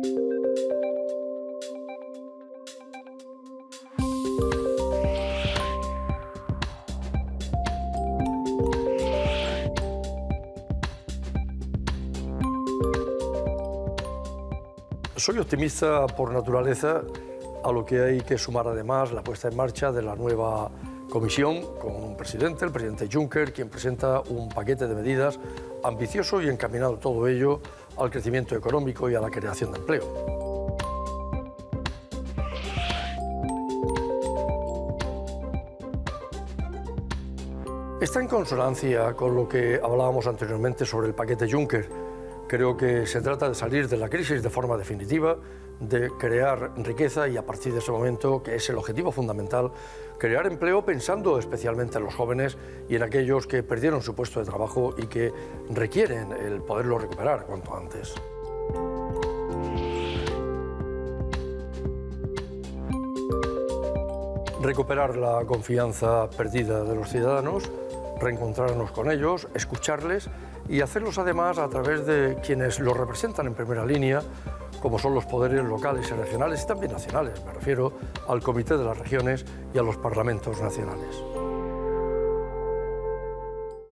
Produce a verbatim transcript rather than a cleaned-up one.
Soy optimista por naturaleza, a lo que hay que sumar además la puesta en marcha de la nueva Comisión, con un presidente, el presidente Juncker, quien presenta un paquete de medidas ambicioso y encaminado todo ello al crecimiento económico y a la creación de empleo. Está en consonancia con lo que hablábamos anteriormente sobre el paquete Juncker. Creo que se trata de salir de la crisis de forma definitiva, de crear riqueza y a partir de ese momento, que es el objetivo fundamental, crear empleo pensando especialmente en los jóvenes y en aquellos que perdieron su puesto de trabajo y que requieren el poderlo recuperar cuanto antes. Recuperar la confianza perdida de los ciudadanos, reencontrarnos con ellos, escucharles y hacerlos además a través de quienes los representan en primera línea, como son los poderes locales y regionales y también nacionales. Me refiero al Comité de las Regiones y a los parlamentos nacionales.